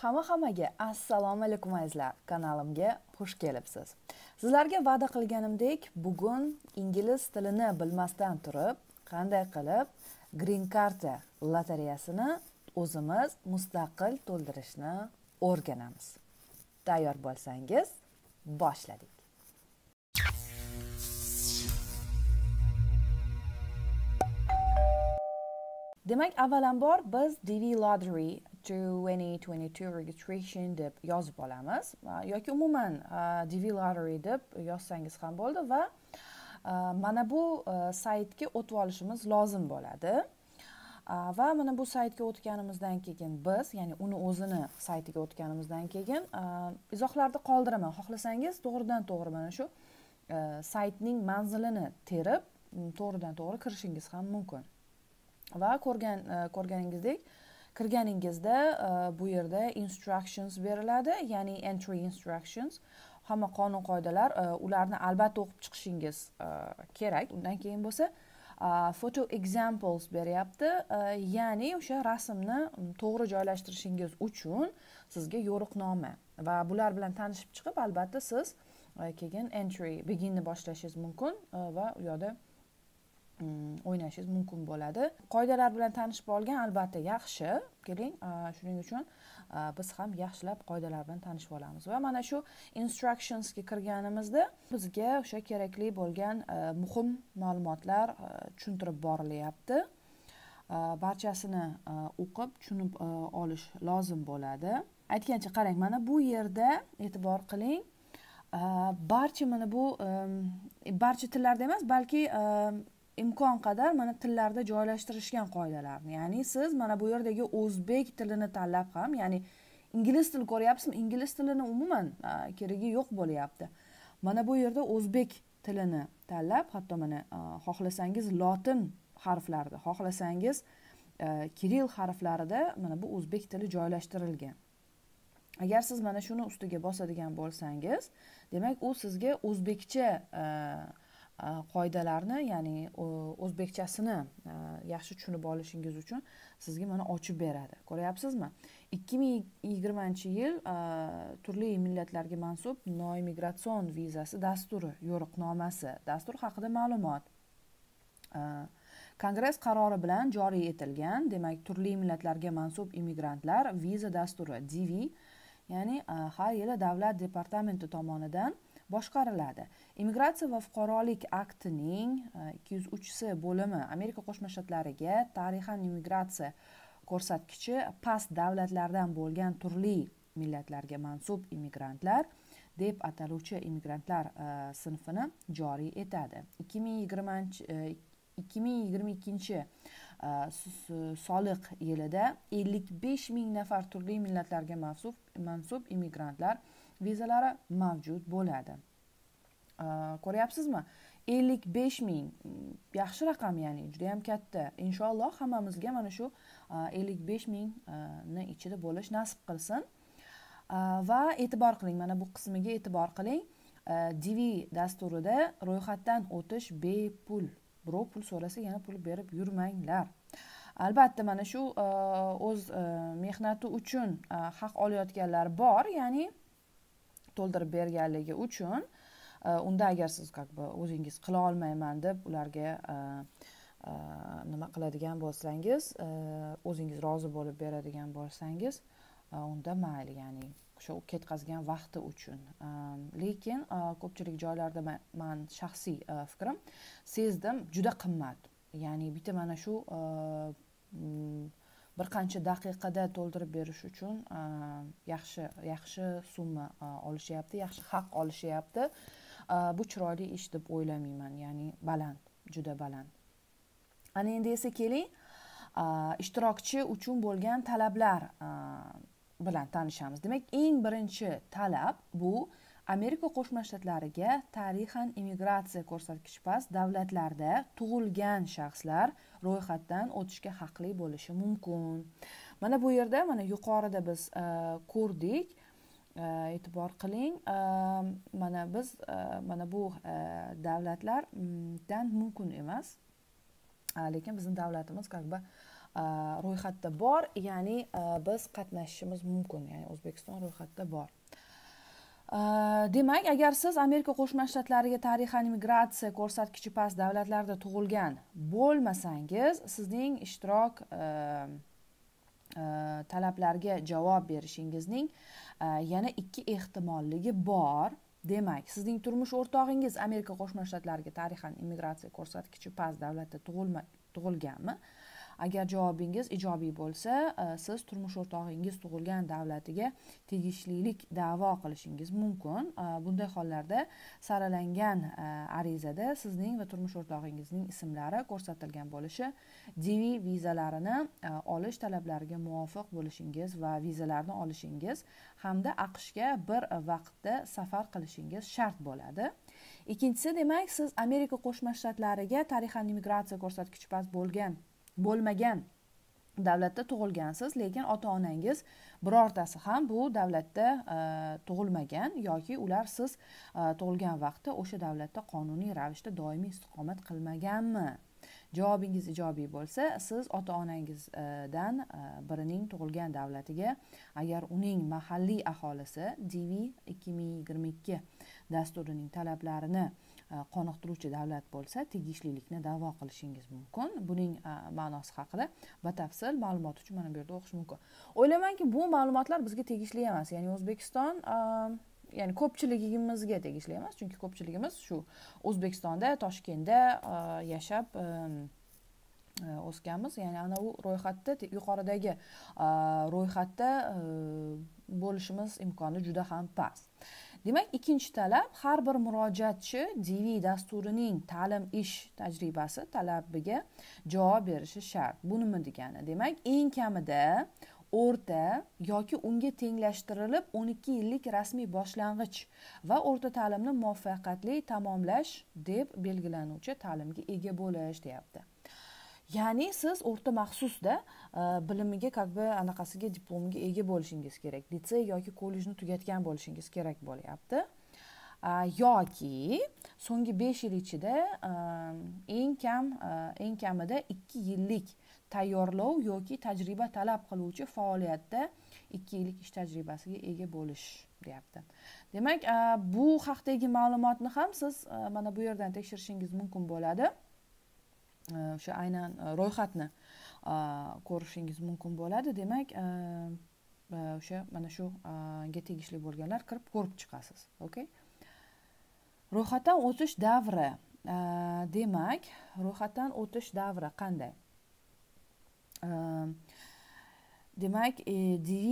Hammaga assalomu alaykum azizlar, kanalimga xush kelibsiz. Sizlarga va'da qilganimdek, bugun ingliz tilini bilmasdan turib, qanday qilib Green Card lotereyasini o'zimiz mustaqil to'ldirishni o'rganamiz. Tayyor bo'lsangiz, boshladik. Demak, avvalambor biz DV Lottery 2022 registration deb yozib olamiz yoki umuman DV Lottery deb yozsangiz ham bo'ldi va mana bu saytga o'tib olishimiz lozim bo'ladi. Va mana bu saytga o'tganimizdan keyin biz, ya'ni uni o'zini saytiga o'tganimizdan keyin izohlarda qoldiraman. Xohlasangiz to'g'ridan-to'g'ri mana shu saytning manzilini terib, to'g'ridan-to'g'ri kirishingiz ham mumkin. Va ko'rganingizdek, kirganingizda bu yerda instructions beriladi, ya'ni entry instructions, hamma qonun qoidalar, ularni albatta o'qib chiqishingiz kerak. Undan keyin bo'lsa photo examples beryapti, ya'ni o'sha rasmni to'g'ri joylashtirishingiz uchun sizga yo'riqnoma va bular bilan tanishib chiqib, albatta siz keyin entry beginni boshlashingiz mumkin va u yoqda o'ynashingiz mumkin bo'ladi. Qoidalar bilan tanishib olgan albatta yaxshi. Keling, shuning uchun biz ham yaxshilab qoidalar bilan tanishib olamiz. Va mana shu instructionsga kirganimizda bizga o'sha kerakli bo'lgan muhim ma'lumotlar tushuntirib borilyapti. Barchasini o'qib, tushunib olish lozim bo'ladi. Aytgancha qarang, mana bu yerda e'tibor qiling. Barcha mana bu barcha tillarda emas, balki imkon qadar mana tillarda joylashtirishgan qoidalarni. Ya'ni siz mana bu yerdagi o'zbek tilini tanlab ham, ya'ni ingliz tili ko'ryapsizmi? Ingliz tilini umuman keragi yo'q bo'lyapti. Mana bu yerda o'zbek tilini tanlab, hatto mana xohlasangiz lotin harflarida, xohlasangiz kiril harflarida mana bu o'zbek tili joylashtirilgan. Agar siz mana shuni ustiga bosadigan bo'lsangiz, demak u sizga o'zbekcha qoidalarni, ya'ni o'zbekchasini yaxshi tushunib olishingiz uchun sizga mana ochib beradi. Ko'ryapsizmi? 2020-yil turli millatlarga mansub noimigratsion vizasi dasturi yo'riqnomasi, dastur haqida ma'lumot. Kongress qarori bilan joriy etilgan, demak turli millatlarga mansub immigrantlar viza dasturi DV, ya'ni har yili davlat departamenti tomonidan boshqariladi. Immigratsiya va fuqarolik aktining 203 bo'limi Amerika Qo'shma Shtatlariga tarixan immigratsiya ko'rsatkichi past davlatlardan bo'lgan turli millatlarga mansub immigrantlar deb ataluvchi immigrantlar sinfini joriy etadi. 2022 soliq yilida 55 ming nafar turli millatlarga mansub immigrantlar vizalari mavjud bo'ladi. Ko'ryapsizmi? 55 ming yaxshi raqam, ya'ni juda ham katta. Inshaalloh hammamizga mana shu 55 mingni ichida bo'lish nasib qilsin. Va e'tibor qiling, mana bu qismiga e'tibor qiling. DV dasturida ro'yxatdan o'tish bepul. Birov pul so'rasa yana pul berib yurmanglar. Albatta mana shu o'z mehnati uchun haq olayotganlar bor, ya'ni to'ldirib berganligi uchun. Unda agar siz o'zingiz qila olmayman deb ularga nima qiladigan bo'lsangiz, o'zingiz rozi bo'lib beradigan bo'lsangiz, unda mayli, ya'ni shu ketkazgan vaqti uchun. Lekin ko'pchilik joylarda men shaxsiy fikrim sezdim, juda qimmat. Ya'ni bitta mana shu bir qancha daqiqada to'ldirib berish uchun yaxshi summa olishyapti, yaxshi haq olishyapti. Bu chiroyli ish deb o'ylamayman, ya'ni baland, juda baland. Ana endi esa keling, ishtirokchi uchun bo'lgan talablar bilan tanishamiz. Demak, eng birinchi talab bu Amerika Qo'shma Shtatlariga tarixan immigratsiya ko'rsatkichi past davlatlarda tug'ilgan shaxslar ro'yxatdan o'tishga haqli bo'lishi mumkin. Mana bu yerda, mana yuqorida biz ko'rdik. E'tibor qiling, mana biz mana bu davlatlardan mumkin emas, lekin bizning davlatimiz ro'yxatda bor, ya'ni biz qatnashishimiz mumkin, ya'ni O'zbekiston ro'yxatda bor. Demak, agar siz Amerika Qo'shma Shtatlariga tarixan immigratsiya ko'rsatkichi past davlatlarda tug'ilgan bo'lmasangiz, sizning ishtirok talablarga javob berishingizning yana 2 ehtimolligi bor. Demak, sizning turmush o'rtog'ingiz Amerika Qo'shma Shtatlariga tarixan immigratsiya ko'rsatkichi past davlatda tug'ilganmi? Agar javobingiz ijobiy bo'lsa, siz turmush o'rtog'ingiz tug'ilgan davlatiga tegishlilik da'vo qilishingiz mumkin. Bunday hollarda saralangan arizada sizning va turmush o'rtog'ingizning ismlari ko'rsatilgan bo'lishi, DV vizalarini olish talablariga muvofiq bo'lishingiz va vizalarni olishingiz hamda AQShga bir vaqtda safar qilishingiz shart bo'ladi. Ikkinchisi, demak, siz Amerika Qo'shma Shtatlariga tarixan immigratsiya ko'rsatkichi past bo'lmagan davlatda tug'ilgansiz, lekin ota-onangiz birortasi ham bu davlatda tug'ilmagan yoki ular siz tug'ilgan vaqtda o'sha davlatda qonuniy ravishda doimiy istiqomat qilmaganmi? Javobingiz ijobiy bo'lsa, siz ota-onangizdan birining tug'ilgan davlatiga, agar uning mahalliy aholisi DV 2022 dasturining talablarini qoniqtiruvchi davlat bo'lsa, tegishlilikni da'vo qilishingiz mumkin. Buning ma'nosi haqida batafsil ma'lumot uchun mana bu yerda o'qish mumkin. O'ylaymanki, bu ma'lumotlar bizga tegishli emas. Ya'ni O'zbekiston, ya'ni ko'pchiligimizga tegishli emas, chunki ko'pchiligimiz shu O'zbekistonda, Toshkentda yashab o'sganmiz. Ya'ni ana u ro'yxatda, yuqoridagi ro'yxatda bo'lishimiz imkoni juda ham past. Demak, ikkinchi talab, har bir murojaatchi DV dasturining ta'lim ish tajribasi talabiga javob berishi shart. Bu nima degani? Demak, eng kamida o'rta yoki unga tenglashtirilib 12 yillik rasmiy boshlang'ich va o'rta ta'limni muvaffaqiyatli tamomlash deb belgilanuvchi ta'limga ega bo'lish deyapti. Ya'ni siz o'rta maxsusda bilimiga anaqasiga diplomiga ega bo'lishingiz kerak. Litsey yoki kollejni tugatgan bo'lishingiz kerak bo'lyapti. Yoki so'nggi 5 yil ichida eng kamida 2 yillik tayyorlov yoki tajriba talab qiluvchi faoliyatda 2 yillik ish tajribasiga ega bo'lish deyapti. Demak, bu haqdagi ma'lumotni ham siz mana bu yerdan tekshirishingiz mumkin bo'ladi. O'sha aynan ro'yxatni ko'rishingiz mumkin bo'ladi. Demak, o'sha mana shunga tegishli bo'lganlar kirib ko'rib chiqasiz. Okay? Ro'yxatdan o'tish davri. Demak, ro'yxatdan o'tish davri qanday? Demak, DV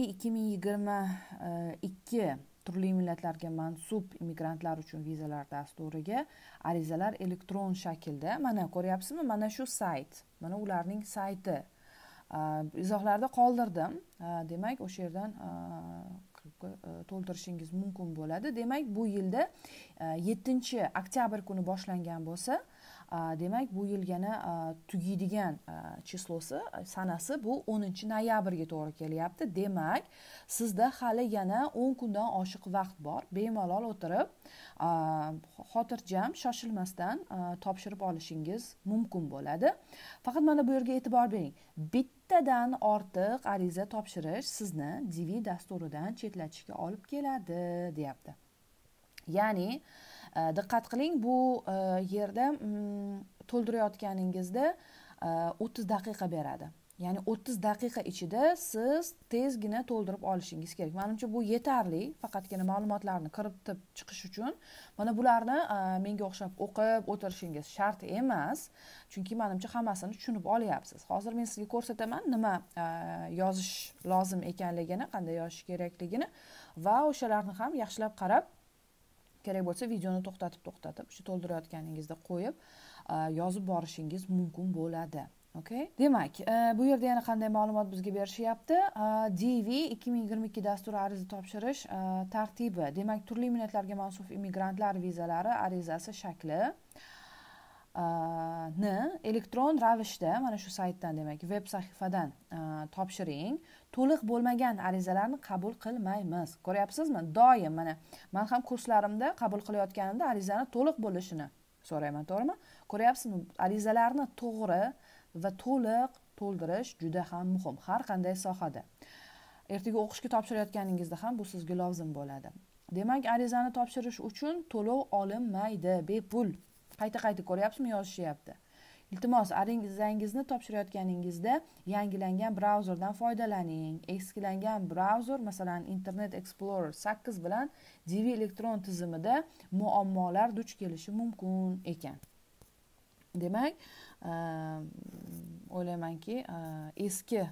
2022 turli millatlarga mansub immigrantlar uchun vizalar dasturiga arizalar elektron shaklda, mana ko'ryapsizmi? Mana shu sayt, mana ularning sayti. Izohlarda qoldirdim. Demak, o'sha yerdan to'ldirishingiz mumkin bo'ladi. Demak, bu yilda 7-oktyabr kuni boshlangan bo'lsa, demak, bu yil yana tugaydigan chislosi, sanasi bu 10-noyabrga to'g'ri kelyapti. Demak, sizda hali yana 10 kundan oshiq vaqt bor. Bemalol o'tirib, xotirjam, shoshilmasdan topshirib olishingiz mumkin bo'ladi. Faqat mana bu yerga e'tibor bering. Bittadan ortiq ariza topshirish sizni DV dasturidan chetlatishga olib keladi, deyapti. Ya'ni, diqqat qiling, bu yerda to'ldirayotganingizda 30 daqiqa beradi. Ya'ni 30 daqiqa ichida siz tezgina to'ldirib olishingiz kerak. Menimcha bu yetarli, faqatgina ma'lumotlarni kiritib chiqish uchun. Mana bularni menga o'xshab o'qib o'tirishingiz shart emas, chunki menimcha hammasini tushunib olyapsiz. Hozir men sizga ko'rsataman nima yozish lozim ekanligini, qanday yozish kerakligini va o'shalarni ham yaxshilab qarab, kerak bo'lsa videoni to'xtatib, shu to'ldirayotganingizda qo'yib yozib borishingiz mumkin bo'ladi. Okay? Demak, bu yerda yana qanday ma'lumot bizga berishyapti? DV 2022 dasturi ariza topshirish tartibi. Demak, turli millatlarga mansub immigrantlar vizalari arizasi shakli ni elektron ravishda mana shu saytdan, demak, veb sahifadan topshiring. To'liq bo'lmagan arizalarni qabul qilmaymiz. Ko'ryapsizmi? Doim mana men ham kurslarimda qabul qilayotganimda arizani to'liq bo'lishini so'rayman, to'g'rimi? Ko'ryapsizmi? Arizalarni to'g'ri, va to'liq to'ldirish juda ham muhim har qanday sohada. Ertaga o'qishga topshirayotganingizda ham bu sizga lozim bo'ladi. Demak, arizani topshirish uchun to'lov olinmaydi, bepul. Qayta-qayta ko'ryapsizmi, yozishyapti. Iltimos, arizangizni topshirayotganingizda yangilangan brauzerdan foydalaning. Eskilangan brauzer, masalan, Internet Explorer 8 bilan DV elektron tizimida muammolar duch kelishi mumkin ekan. Demak, o'ylaymanki, eski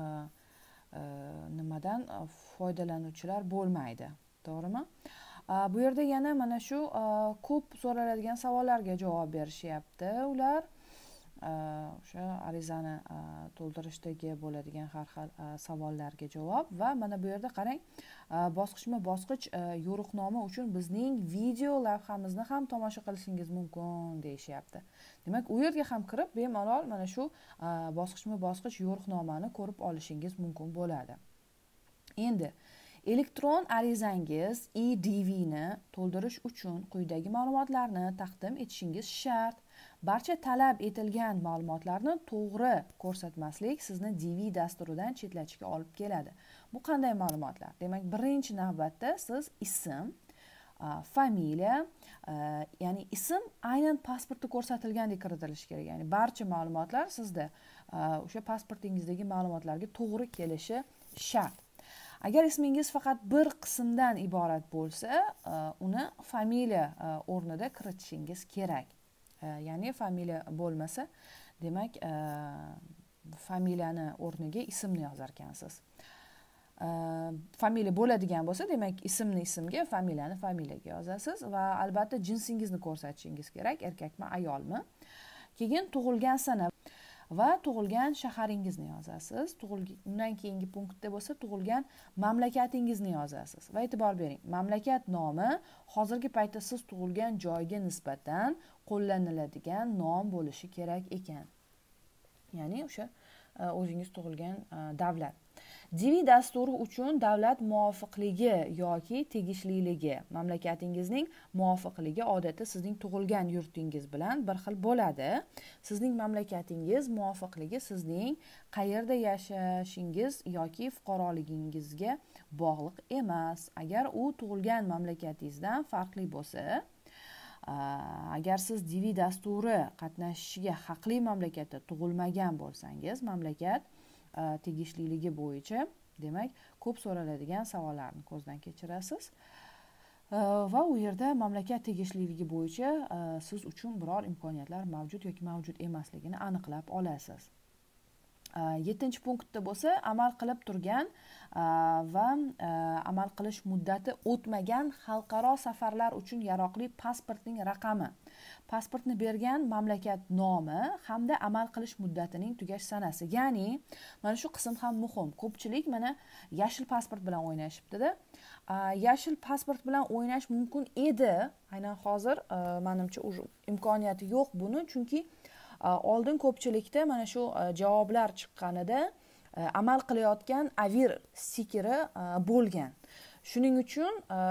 nimadan foydalanuvchilar bo'lmaydi. To'g'rimi? Bu yerda yana mana shu ko'p so'raladigan savollarga javob berishyapti ular. O'sha arizani to'ldirishdagi bo'ladigan har xil savollarga javob va mana bu yerda qarang, bosqichma-bosqich yo'riqnoma uchun bizning video lavhamizni ham tomosha qilishingiz mumkin deyishyapti. Demak, u yerga ham kirib bemalol mana shu bosqichma-bosqich yo'riqnomani ko'rib olishingiz mumkin bo'ladi. Endi elektron arizangiz EDV ni to'ldirish uchun quyidagi ma'lumotlarni taqdim etishingiz shart. Barcha talab etilgan ma'lumotlarni to'g'ri ko'rsatmaslik sizni DV dasturidan chetlatishga olib keladi. Bu qanday ma'lumotlar? Demak, birinchi navbatda siz ism, familiya, ya'ni ism aynan pasportda ko'rsatilgandek kiritilishi kerak. Ya'ni barcha ma'lumotlar sizda o'sha pasportingizdagi ma'lumotlarga to'g'ri kelishi shart. Agar ismingiz faqat bir qismdan iborat bo'lsa, uni familiya o'rnida kiritishingiz kerak. Ya'ni familiya bo'lmasa, demak, familiyani o'rniga ismni yozar ekansiz. Familiya bo'ladigan bo'lsa, demak, ismni ismga, familiyani familiyaga yozasiz va albatta jinsingizni ko'rsatishingiz kerak, erkakmi, ayolmi. Keyin tug'ilgan sana va tug'ilgan shaharingizni yozasiz. Undan keyingi punktda bo'lsa, tug'ilgan mamlakatingizni yozasiz. Va e'tibor bering, mamlakat nomi hozirgi paytda siz tug'ilgan joyga nisbatan qo'llaniladigan nom bo'lishi kerak ekan. Ya'ni o'sha o'zingiz tug'ilgan davlat. DV dasturi uchun davlat muvofiqligi yoki tegishliligi, mamlakatingizning muvofiqligi odatda sizning tug'ilgan yurtingiz bilan bir xil bo'ladi. Sizning mamlakatingiz muvofiqligi sizning qayerda yashashingiz yoki fuqaroligingizga bog'liq emas. Agar u tug'ilgan mamlakatingizdan farqli bo'lsa, agar siz DV dasturi qatnashishiga haqli mamlakatda tug'ilmagan bo'lsangiz, mamlakat tegishliligi bo'yicha, demak, ko'p so'raladigan savollarni ko'zdan kechirasiz va u yerda mamlakat tegishliligi bo'yicha siz uchun biror imkoniyatlar mavjud yoki mavjud emasligini aniqlab olasiz. 7-chi punktda bo'lsa, amal qilib turgan va amal qilish muddati o'tmagan xalqaro safarlar uchun yaroqli pasportning raqami, pasportni bergan mamlakat nomi hamda amal qilish muddatining tugash sanasi. Ya'ni, mana shu qism ham muhim. Ko'pchilik mana yashil pasport bilan o'ynashibdi-da. Yashil pasport bilan o'ynash mumkin edi. Aynan hozir menimcha imkoniyati yo'q buni, chunki oldin ko'pchilikda mana shu javoblar chiqqanida amal qilayotgan avir stikeri bo'lgan. Shuning uchun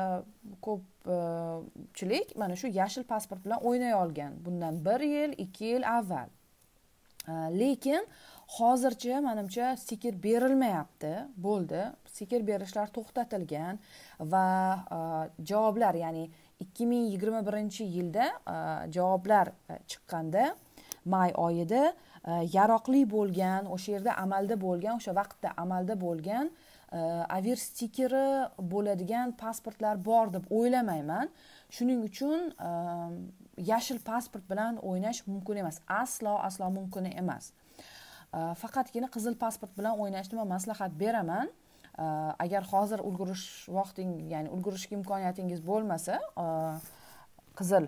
ko'pchilik mana shu yashil pasport bilan o'ynay olgan bundan 1 yil, 2 yil avval. Lekin hozircha menimcha stiker berilmayapti, bo'ldi. Stiker berishlar to'xtatilgan va javoblar, ya'ni 2021-yilda javoblar chiqqanda may oyida yaroqli bo'lgan, o'sha yerda amalda bo'lgan, o'sha vaqtda amalda bo'lgan avir stikeri bo'ladigan pasportlar bor deb o'ylamayman. Shuning uchun yashil pasport bilan o'ynash mumkin emas. Aslo mumkin emas. Faqatgina qizil pasport bilan o'ynashni men maslahat beraman. Agar hozir ulgurish vaqting, ya'ni ulgurishga imkoniyatingiz bo'lmasa, qizil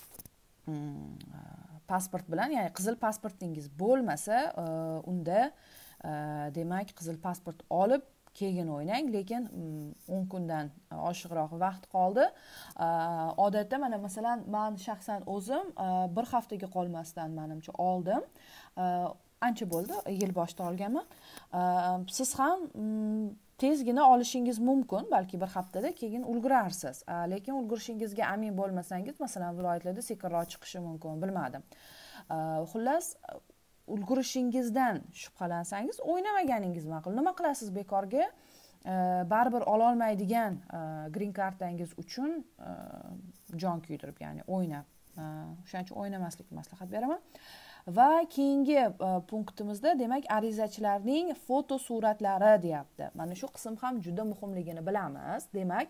pasport bilan, ya'ni qizil pasportingiz bo'lmasa, unda demak qizil pasport olib keyin o'ynang, lekin 10 kundan oshiqroq vaqt qoldi. Odatda mana masalan men shaxsan o'zim 1 haftaga qolmasdan menimcha oldim. Ancha bo'ldi, yil boshida olganman. Siz ham tezgina olishingiz mumkin, balki 1 haftada keyin ulgurarsiz. Lekin ulgurishingizga amin bo'lmasangiz, masalan, viloyatlarda sekinroq chiqishi mumkin, bilmadim. Xullas, ulgurishingizdan shubhalansangiz o'ynamaganingiz ma'qul. Nima qilasiz bekorga baribir ololmaydigan green kartangiz uchun jon kuydirib, ya'ni o'ynab. O'shaning uchun o'ynamaslikni maslahat beraman. Va keyingi punktimizda demak arizachilarning foto suratlari deyapti. Mana shu qism ham juda muhimligini bilamiz. Demak,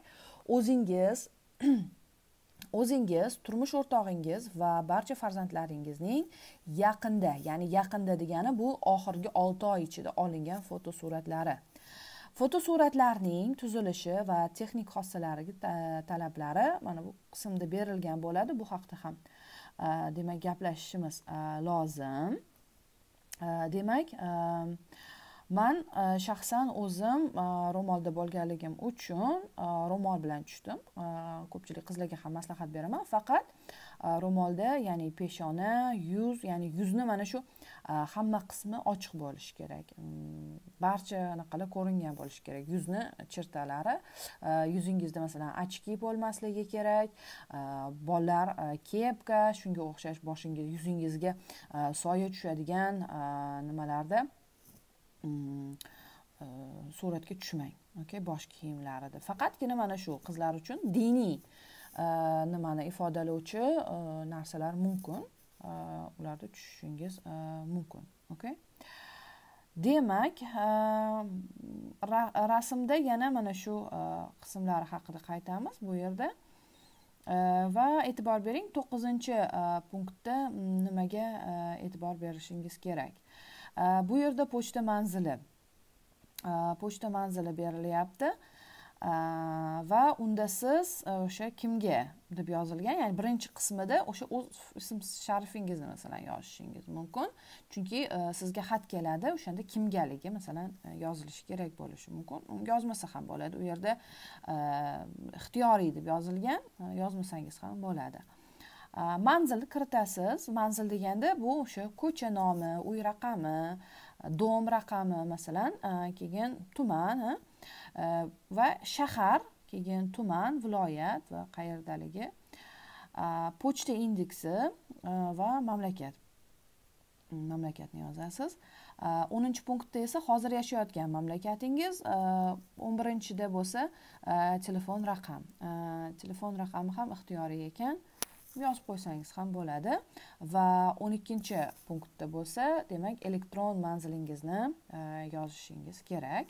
o'zingiz, turmush o'rtog'ingiz va barcha farzandlaringizning yaqinda, ya'ni yaqinda degani bu oxirgi 6 oy ichida olingan foto suratlari. Fotosuratlarning tuzilishi va texnik xossalariga talablari mana bu qismda berilgan bo'ladi. Bu haqda ham demak gaplashishimiz lozim. Demak, men shaxsan o'zim ro'molda bo'lganligim uchun ro'mol bilan tushdim. Ko'pchilik qizlarga ham maslahat beraman. Faqat ro'molda, ya'ni peshona, yuz, ya'ni yuzni mana shu hamma qismi ochiq bo'lishi kerak. Barcha anaqalar ko'ringan bo'lishi kerak. Yuzni chirtalari, yuzingizda masalan ochki bo'lmasligi kerak. Bolalar kepka, shunga o'xshash boshingiz, yuzingizga soya tushadigan nimalarda suratga tushmang. Okay, bosh kiyimlarida. Faqatgina mana shu qizlar uchun diniy nimani ifodalovchi narsalar mumkin. Ularda tushishingiz mumkin. Okay? Demak, rasmda yana mana shu qismlar haqida qaytamiz bu yerda. Va e'tibor bering, 9-punktda nimaga e'tibor berishingiz kerak. Bu yerda pochta manzili berilyapti. Va unda siz o'sha kimga deb yozilgan, ya'ni birinchi qismida o'sha o'z ism sharifingizni masalan yozishingiz mumkin. Chunki sizga xat keladi, o'shanda kimgaligi masalan yozilishi kerak bo'lishi mumkin. Yozmasa ham bo'ladi. U yerda ixtiyoriy deb yozilgan, yozmasangiz ham bo'ladi. Manzilni kiritasiz. Manzil deganda bu o'sha ko'cha nomi, uy raqami, dom raqami masalan, keyin tuman va shahar, keyin tuman, viloyat va qayerdaligi, pochta indeksi va mamlakatni yozasiz. 10-punktda esa hozir yashayotgan mamlakatingiz, 11-da bo'lsa telefon raqami ham ixtiyoriy ekan. Yozib qo'ysangiz ham bo'ladi. Va 12-punktda bo'lsa, demak elektron manzilingizni yozishingiz kerak.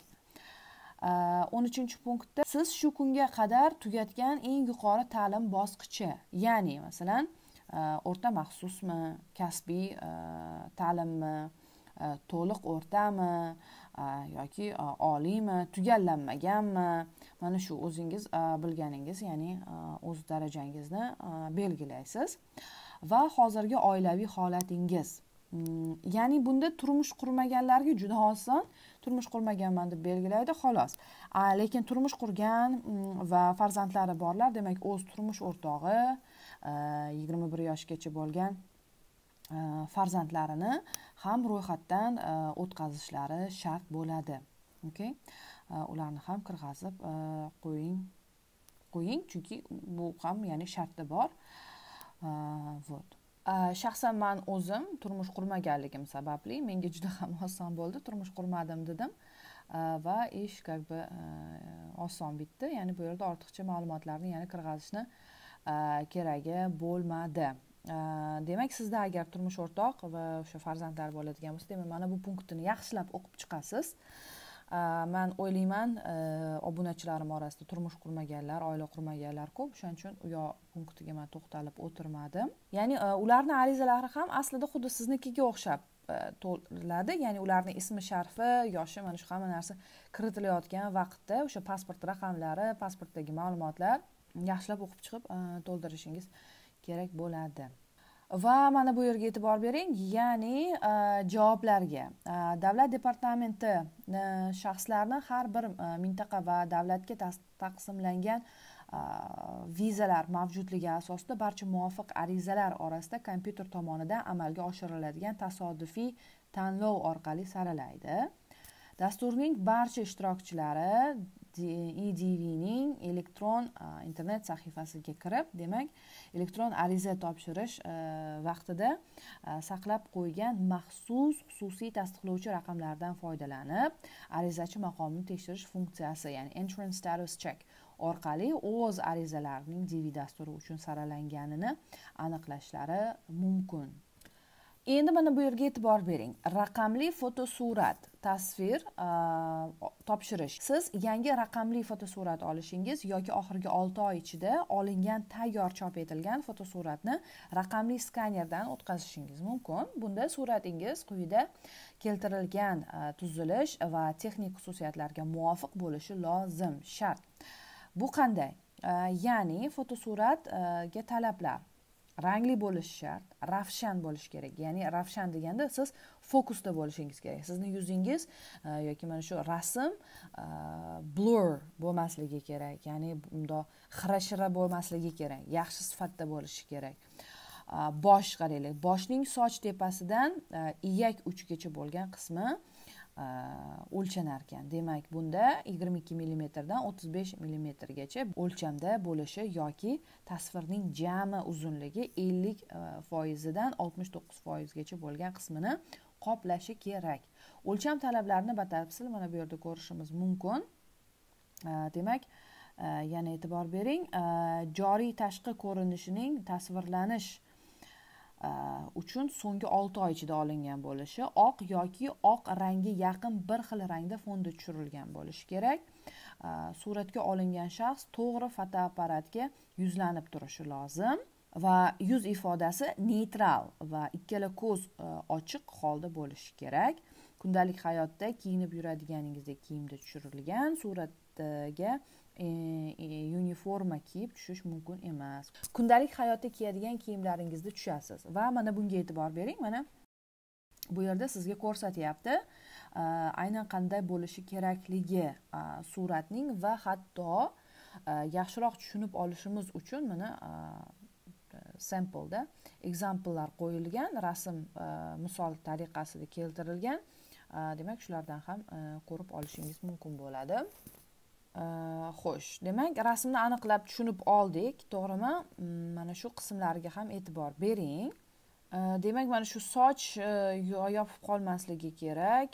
13-punktda siz shu kunga qadar tugatgan eng yuqori ta'lim bosqichi, ya'ni masalan o'rta maxsusmi, kasbiy ta'limmi, to'liq o'rtami yoki oliymi, tugallanmaganmi, mana shu o'zingiz bilganingiz, ya'ni o'z darajangizni belgilaysiz. Va hozirgi oilaviy holatingiz. Ya'ni bunda turmush qurmaganlarga juda oson, turmush qurmaganman deb belgilaydi, xolos. Lekin turmush qurgan va farzandlari borlar, demak o'z turmush o'rtog'i 21 yoshgacha bo'lgan farzandlarini ham ro'yxatdan o'tkazishlari shart bo'ladi. Okay? Ularni ham kirg'azib qo'ying, chunki bu ham ya'ni sharti bor. Vot. Shaxsan men o'zim turmush qurmaganligim sababli menga juda ham oson bo'ldi. Turmush qurmadim dedim va ish oson bitdi. Ya'ni bu yerda ortiqcha ma'lumotlarni yana kirg'azishni keragi bo'lmadi. Demak, sizda agar turmush o'rtoq va o'sha farzandlar bo'ladigan bo'lsa, demak mana bu punktini yaxshilab o'qib chiqasiz. Men o'ylayman, obunachilarim orasida turmush qurmaganlar, oila qurmaganlar ko'p, shuning uchun u yoq punktiga men to'xtalib o'tirmadim. Ya'ni ularning arizalari ham aslida xuddi siznikiga o'xshab to'ladi. Ya'ni ularning ismi, sharifi, yoshi, mana shu hamma narsa kiritilayotgan vaqtda o'sha pasport raqamlari, pasportdagi ma'lumotlar yaxshilab o'qib chiqib to'ldirishingiz kerak bo'ladi. Va mana bu yerga e'tibor bering, ya'ni javoblarga. Davlat departamenti shaxslarni har bir mintaqa va davlatga taqsimlangan vizalar mavjudligi asosida barcha muvofiq arizalar orasida kompyuter tomonidan amalga oshiriladigan tasodifiy tanlov orqali saralaydi. Dasturning barcha ishtirokchilari EDVning elektron internet sahifasiga kirib, demak, elektron ariza topshirish vaqtida saqlab qo'ygan maxsus xususiy tasdiqlovchi raqamlardan foydalanib, arizachi maqomini tekshirish funksiyasi, ya'ni entrance status check orqali o'z arizalarining DV dasturi uchun saralanganini aniqlashlari mumkin. Endi mana bu yerga e'tibor bering. Raqamli fotosurat, tasvir topshirish. Siz yangi raqamli fotosurat olishingiz yoki oxirgi 6 oy ichida olingan tayyor chop etilgan fotosuratni raqamli skanerdan o'tkazishingiz mumkin. Bunda suratingiz quyida keltirilgan tuzilish va texnik xususiyatlarga muvofiq bo'lishi lozim, shart. Bu qanday? Ya'ni fotosuratga talablar rangli bo'lishi shart, ravshan bo'lishi kerak. Ya'ni ravshan deganda siz fokusda bo'lishingiz kerak. Sizning yuzingiz yoki mana shu rasm blur bo'lmasligi kerak. Ya'ni bundoq xira-shira bo'lmasligi kerak. Yaxshi sifatda bo'lishi kerak. Bosh qaraylik. Boshning soch tepasidan iyak uchigacha bo'lgan qismi o'lchanar ekan. Demak, bunda 22 mm dan 35 mm gacha o'lchamda bo'lishi yoki tasvirning jami uzunligi 50% dan 69% gacha bo'lgan qismini qoplashi kerak. O'lcham talablarini batafsil mana bu yerda ko'rishimiz mumkin. Demak, yana e'tibor bering, joriy tashqi ko'rinishining tasvirlanish uchun so'nggi 6 oy ichida olingan bo'lishi, oq yoki oq rangi yaqin bir xil rangda fonda tushirilgan bo'lishi kerak. Suratga olingan shaxs to'g'ri fotoapparatga yuzlanib turishi lozim va yuz ifodasi neytral va ikkala ko'z ochiq holda bo'lishi kerak. Kundalik hayotda kiyinib yuradiganingizdek kiyimda tushirilgan suratga uniforma kiyib tushish mumkin emas. Kundalik hayotda kiyadigan kiyimlaringizda tushasiz va mana bunga e'tibor bering. Mana bu yerda sizga ko'rsatyapti aynan qanday bo'lishi kerakligi suratning va hatto yaxshiroq tushunib olishimiz uchun mana sample'da example'lar qo'yilgan, rasm misol tariqasida keltirilgan. Demak, shulardan ham ko'rib olishingiz mumkin bo'ladi. Xo'sh, demak, rasmni aniqlab tushunib oldik, to'g'rimi? Mana shu qismlariga ham e'tibor bering. Demak, mana shu soch yopib qolmasligi kerak.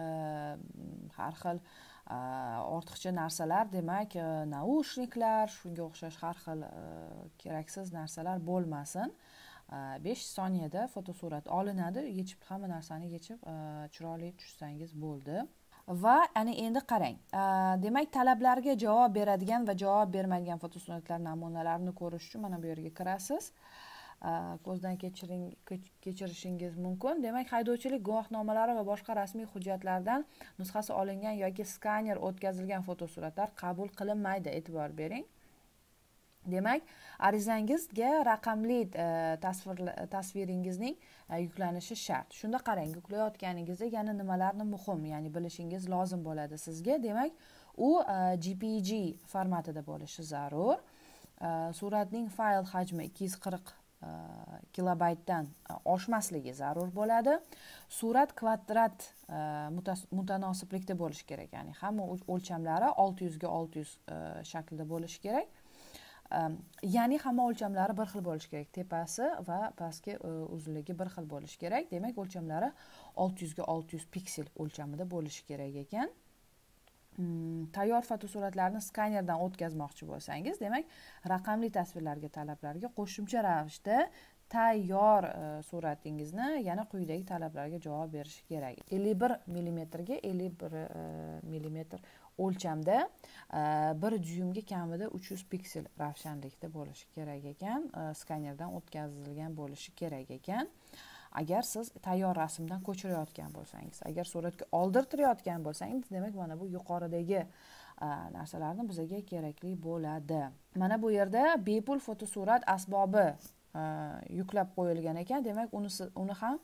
Har xil ortiqcha narsalar, demak, naushniklar, shunga o'xshash har xil keraksiz narsalar bo'lmasin. 5 soniyada fotosurat olinadi, yechib hamma narsani yechib chiroyli tushsangiz bo'ldi. Va ana endi qarang. Demak, talablarga javob beradigan va javob bermaydigan fotosuratlar namunalarini ko'rish uchun mana bu yerga kirasiz. Ko'zdan kechirishingiz mumkin. Demak, haydovchilik guvohnomalari va boshqa rasmiy hujjatlardan nusxasi olingan yoki skaner o'tkazilgan fotosuratlar qabul qilinmaydi. E'tibor bering. Demak, arizangizga raqamli tasviringizning yuklanishi shart. Shunda qarang, yuklayotganingizda yana nimalarni muhim, ya'ni bilishingiz lozim bo'ladi sizga. Demak, u JPG formatida bo'lishi zarur. Suratning fayl hajmi 240 kilobaytdan oshmasligi zarur bo'ladi. Surat kvadrat mutanosiblikda bo'lishi kerak, ya'ni hamma o'lchamlari 600 ga 600 shaklda bo'lishi kerak. Ya'ni hamma o'lchamlari bir xil bo'lishi kerak. Tepasi va pastki uzunligi bir xil bo'lishi kerak. Demak, o'lchamlari 600 ga 600 piksel o'lchamida bo'lishi kerak ekan. Tayyor fotosuratlarni skanerdan o'tkazmoqchi bo'lsangiz, demak, raqamli tasvirlarga talablarga qo'shimcha ravishda tayyor suratingizni yana quyidagi talablarga javob berishi kerak. 51 mm ga 51 mm o'lchamda 1 dyumga kamida 300 piksel ravshanlikda bo'lishi kerak ekan, skanerdan o'tkazilgan bo'lishi kerak ekan. Agar siz tayyor rasmdan ko'chirayotgan bo'lsangiz, agar suratga oldirtirayotgan bo'lsangiz, demak, mana bu yuqoridagi narsalarni bizga kerakli bo'ladi. Mana bu yerda bepul fotosurat asbobi yuklab qo'yilgan ekan. Demak, uni ham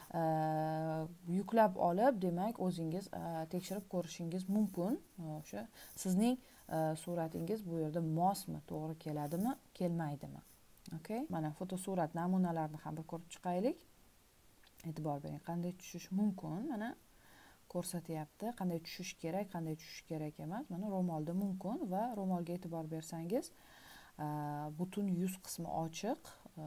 yuklab olib, demak, o'zingiz tekshirib ko'rishingiz mumkin. O'sha sizning suratingiz bu yerda mosmi, to'g'ri keladimi, kelmaydimi? Okay? Mana fotosurat namunalarini ham bir ko'rib chiqaylik. E'tibor bering, qanday tushish mumkin. Mana ko'rsatyapti. Qanday tushish kerak, qanday tushish kerak emas. Mana ro'molda mumkin va ro'molga e'tibor bersangiz, butun yuz qismi ochiq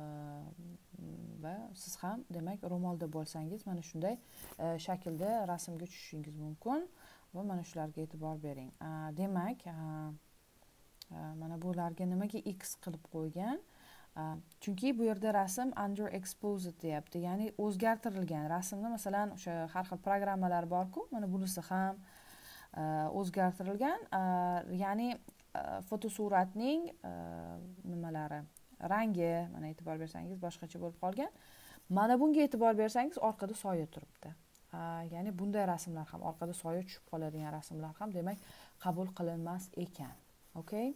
va siz ham demak ro'molda bo'lsangiz mana shunday shaklda rasmga tushishingiz mumkin va mana shularga e'tibor bering. Demak, mana bularga nimaga X qilib qo'ygan? Chunki bu yerda rasm underexposed deyapti, ya'ni o'zgartirilgan rasmni, masalan, o'sha har xil programmalar bor-ku, mana bunisi ham o'zgartirilgan, ya'ni fotosuratning nimalari, rangi, mana e'tibor bersangiz boshqacha bo'lib qolgan. Mana bunga e'tibor bersangiz orqada soya turibdi. Ya'ni bunday rasmlar ham, orqada soya tushib qoladigan rasmlar ham demak qabul qilinmas ekan. Okay?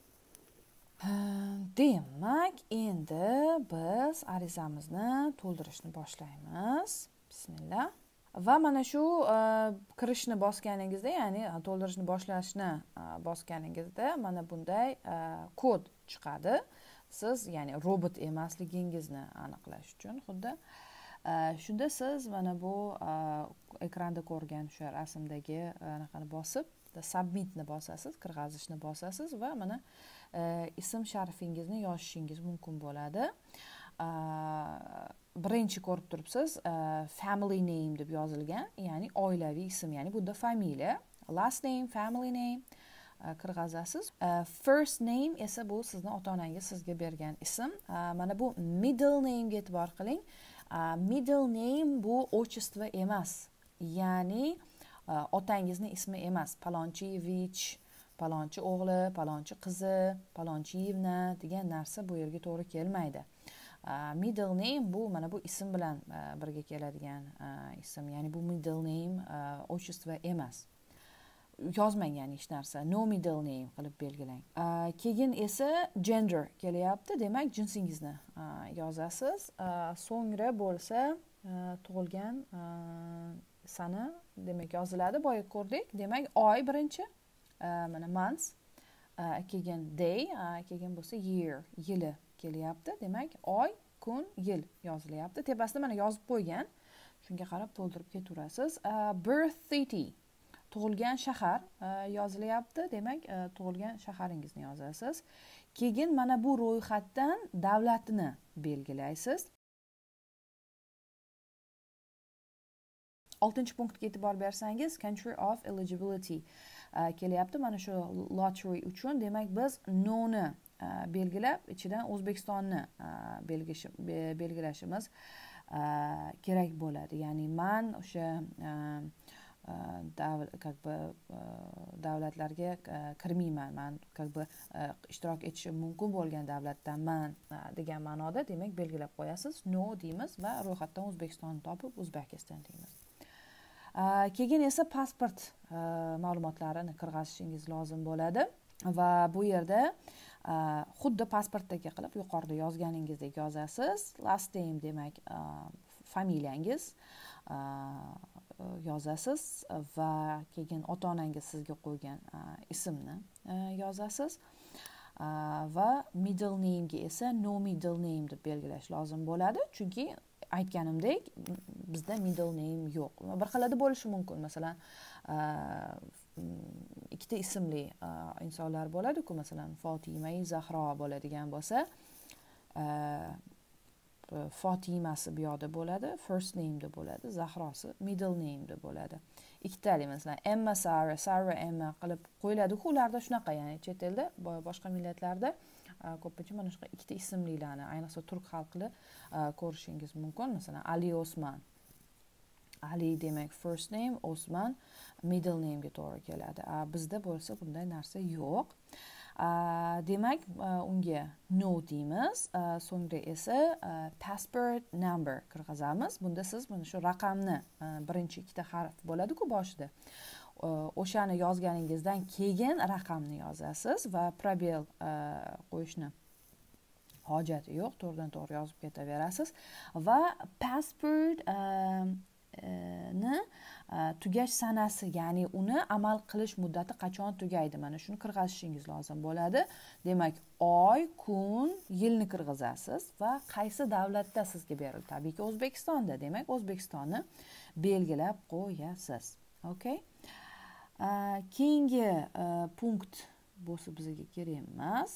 Demak, endi biz arizamizni to'ldirishni boshlaymiz. Bismillah. Va mana shu kirishni bosganingizda, ya'ni to'ldirishni boshlashni bosganingizda mana bunday kod chiqadi. Siz, ya'ni robot emasligingizni aniqlash uchun xuddi shunda siz mana bu ekranda ko'rgan o'sha rasmdagi anaqani bosib, submitni bosasiz, kirg'azishni bosasiz va mana ism sharifingizni yozishingiz mumkin bo'ladi. Birinchi ko'rib turibsiz, family name deb yozilgan, ya'ni oilaviy ism, ya'ni bunda familiya, last name, family name kirg'azasiz. First name esa bu sizni ota-onangiz sizga bergan ism. Mana bu middle name ga e'tibor qiling. Middle name bu отчество emas, ya'ni otangizni ismi emas. Palonchiyevich, palonchi o'g'li, palonchi qizi, palonchiyevna degan narsa bu yerga to'g'ri kelmaydi. Middle name bu mana bu ism bilan birga keladigan ism, ya'ni bu middle name отчество emas. Yozmang, ya'ni hech narsa. No middle name qilib belgilang. Keyin esa gender kelyapti, demak jinsingizni yozasiz. So'ngra bo'lsa tug'ilgan sana demak yoziladi, boya ko'rdik. Demak oy birinchi, mana months, keyin day, keyin bo'lsa year, yili kelyapti. Demak oy, kun, yil yozilyapti. Tepasida mana yozib qo'ygan. Shunga qarab to'ldirib ketaverasiz. Birth city, tug'ilgan shahar yozilyapti. Demak, tug'ilgan shaharingizni yozasiz. Keyin mana bu ro'yxatdan davlatini belgilaysiz. 6-punktga e'tibor bersangiz, country of eligibility kelyapti. Mana shu lottery uchun demak biz no ni belgilab, ichidan O'zbekistonni belgilashimiz kerak bo'ladi. Ya'ni men o'sha davlatlarga kirmayman, men ishtirok etishim mumkin bo'lgan davlatdanman degan ma'noda demak belgilab qo'yasiz. No deymiz va ro'yxatdan O'zbekistonni topib Uzbekistan deymiz. Keyin esa pasport ma'lumotlarini kirg'azishingiz lozim bo'ladi va bu yerda xuddi pasportdagi qilib yuqorida yozganingizdek yozasiz. Last name demak familiyangiz yozasiz va keyin ota-onangiz sizga qo'ygan ismni yozasiz va middle name ga esa no middle name deb belgilash lozim bo'ladi, chunki aytganimdek bizda middle name yo'q. Bir xilda bo'lishi mumkin. Masalan, ikkita ismli insonlar bo'ladi-ku, masalan, Fotima, Zahro bo'ladigan bo'lsa, Fotimasi bu yoqda bo'ladi, first name da bo'ladi, Zahrosi middle name da bo'ladi. Ikkitali, masalan, Emma Sara, Sara Emma qilib qo'yiladi-ku, ularda shunaqa, ya'ni chet elda, boshqa millatlarda ko'pincha mana shunaqa ikkita ismlilarni, ayniqsa turk xalqida ko'rishingiz mumkin. Masalan, Ali Osman. Ali demak first name, Osman middle name ga to'g'ri keladi. Bizda bo'lsa bunday narsa yo'q. Demak, unga no deymiz. So'ngra esa passport number kirgizamiz. Bunda siz mana shu raqamni, birinchi ikkita harf bo'ladi-ku boshida. O'shani yozganingizdan keyin raqamni yozasiz va probel qo'yishni hojati yo'q, to'g'ridan-to'g'ri yozib ketaverasiz va passport tugash sanasi, ya'ni uni amal qilish muddati qachon tugaydi, mana shuni kirg'azishingiz lozim bo'ladi. Demak, oy, kun, yilni kirg'izasiz va qaysi davlatda sizga berildi? Tabiiyki O'zbekistonda. Demak, O'zbekistonni belgilab qo'yasiz. Okay. Keyingi punkt bo'lsa bizga kerak emas.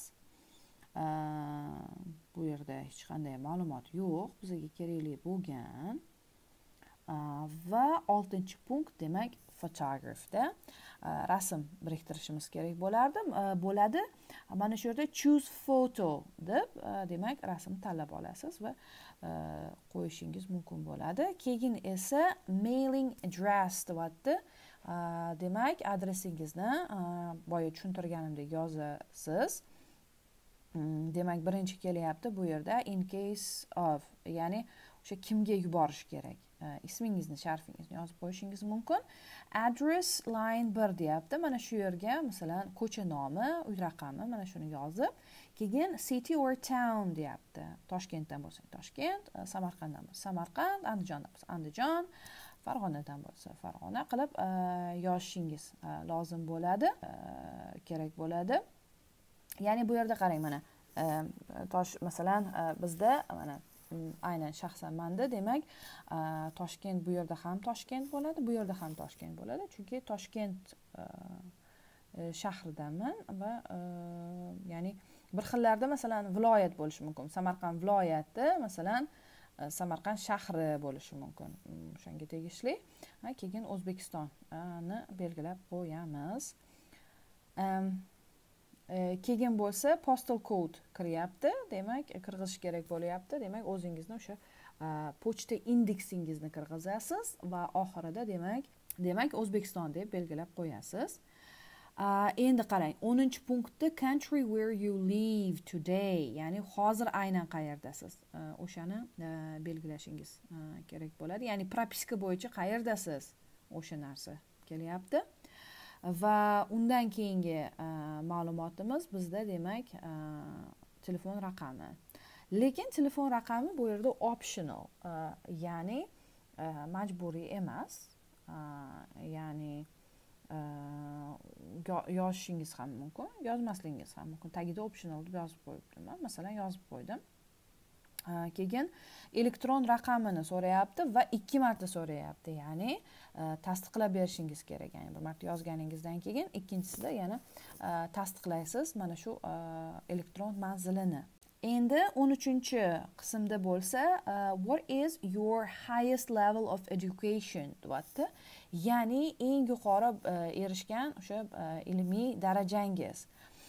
Bu yerda hech qanday ma'lumot yo'q, bizga kerakli bo'lgan. Va 6-punkt demak photography-da rasm biriktirishimiz kerak bo'ladi. Mana shu yerda choose photo deb demak rasm tanlab olasiz va qo'yishingiz mumkin bo'ladi. Keyin esa mailing address deyapti. Demak adresingizni boya tushuntirganimdek yozasiz. Demak birinchi kelyapti bu yerda in case of, ya'ni o'sha kimga yuborish kerak. Ismingizni, sharfingizni yozib qo'yishingiz mumkin. Address line 1 deyapti. Mana shu yerga masalan ko'cha nomi, uy raqami, mana shuni yozib, keyin city or town deyapti. Toshkentdan bo'lsa Toshkent, Samarqanddan bo'lsa Samarqand, Andijondan bo'lsa Andijon, Farg'onadan bo'lsa Farg'ona qilib yozishingiz lozim bo'ladi, kerak bo'ladi. Ya'ni bu yerda qarang, mana masalan bizda mana aynan shaxsan menda demak Toshkent, bu yerda ham Toshkent bo'ladi, bu yerda ham Toshkent bo'ladi. Chunki Toshkent shahridaman va ya'ni bir xillarda masalan viloyat bo'lishi mumkin. Samarqand viloyati, masalan Samarqand shahri bo'lishi mumkin. O'shanga tegishli. Keyin O'zbekistonni belgilab qo'yamiz. Keyin bo'lsa postal code kiryapti, demak kirg'izish kerak bo'lyapti. Demak o'zingizni o'sha pochta indeksingizni kirgizasiz va oxirida demak O'zbekiston deb belgilab qo'yasiz. Endi qarang, 10-punktda country where you live today, ya'ni hozir aynan qayerdasiz, o'shani belgilashingiz kerak bo'ladi. Ya'ni propiska bo'yicha qayerdasiz, o'sha narsa kelyapti. Va undan keyingi ma'lumotimiz bizda demak telefon raqami. Lekin telefon raqami bu yerda optional, ya'ni majburiy emas. Ya'ni yozishingiz ham mumkin, yozmasligingiz ham mumkin. Tagida optional deb yozib qo'yibdim. Masalan, yozib qo'ydim. Keyin elektron raqamini so'rayapti va 2 marta so'rayapti. Ya'ni tasdiqlab berishingiz kerak. Ya'ni bir marta yozganingizdan keyin ikkinchisida yana tasdiqlaysiz mana shu elektron manzilini. Endi 13-qismda bo'lsa what is your highest level of education deyapti. Ya'ni eng yuqori erishgan o'sha ilmiy darajangiz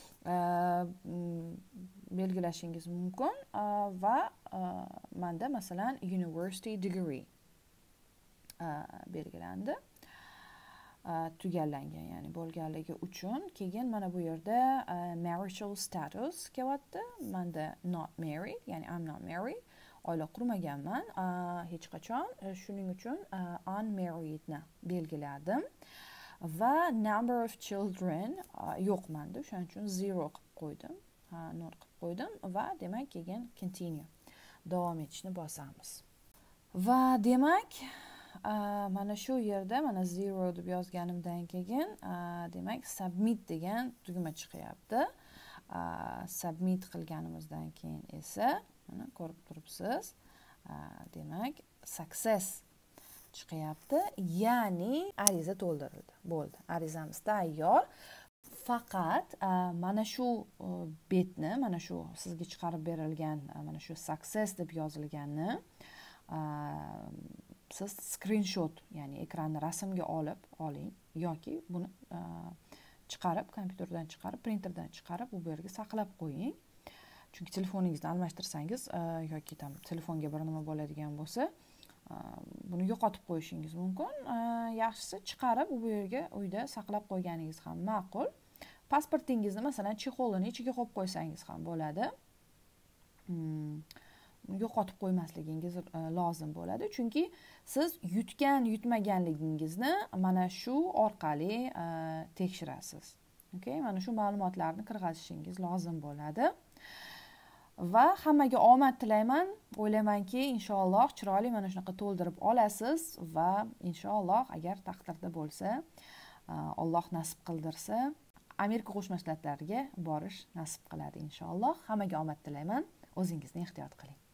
belgilashingiz mumkin va menda masalan university degree belgilandi, tugallangan ya'ni bo'lganligi uchun. Keyin mana bu yerda marital status kelyapti. Menda not married, ya'ni I'm not married, oila qurmaganman hech qachon. Shuning uchun unmarried ni belgiladim. Va number of children yo'q menda, shuning uchun 0 qilib qo'ydim. 0 qilib qo'ydim va demak keyin continue, davom etishni bosamiz. Va demak mana shu yerda mana 0 deb yozganimdan keyin demak submit degan tugma chiqyapti. Submit qilganimizdan keyin esa mana ko'rib turibsiz, demak success chiqyapti. Ya'ni ariza to'ldirildi. Bo'ldi. Arizamiz tayyor. Faqat mana shu betni, mana shu sizga chiqarib berilgan mana shu success deb yozilganni siz screenshot, ya'ni ekranni rasmga oling yoki buni chiqarib, kompyuterdan chiqarib, printerdan chiqarib bu yerga saqlab qo'ying. Chunki telefoningizni almashtirsangiz yoki telefonga bir nima bo'ladigan bo'lsa, buni yo'qotib qo'yishingiz mumkin. Yaxshisi chiqarib bu yerga uyda saqlab qo'yganingiz ham ma'qul. Pasportingizni masalan chexolini ichiga qo'yib qo'ysangiz ham bo'ladi. Yo'qotib qo'ymasligingiz lozim bo'ladi. Chunki siz yutmaganligingizni mana shu orqali tekshirasiz. Okay? Mana shu ma'lumotlarni kirgizishingiz lozim bo'ladi. Va hammaga omad tilayman. O'ylaymanki, inshaalloh chiroyli mana shunaqa to'ldirib olasiz va inshaalloh agar taqdirda bo'lsa, Alloh nasib qildirsa, Amerika Qo'shma Shtatlariga borish nasib qiladi inshaalloh. Hammaga omad tilayman. O'zingizni ehtiyot qiling.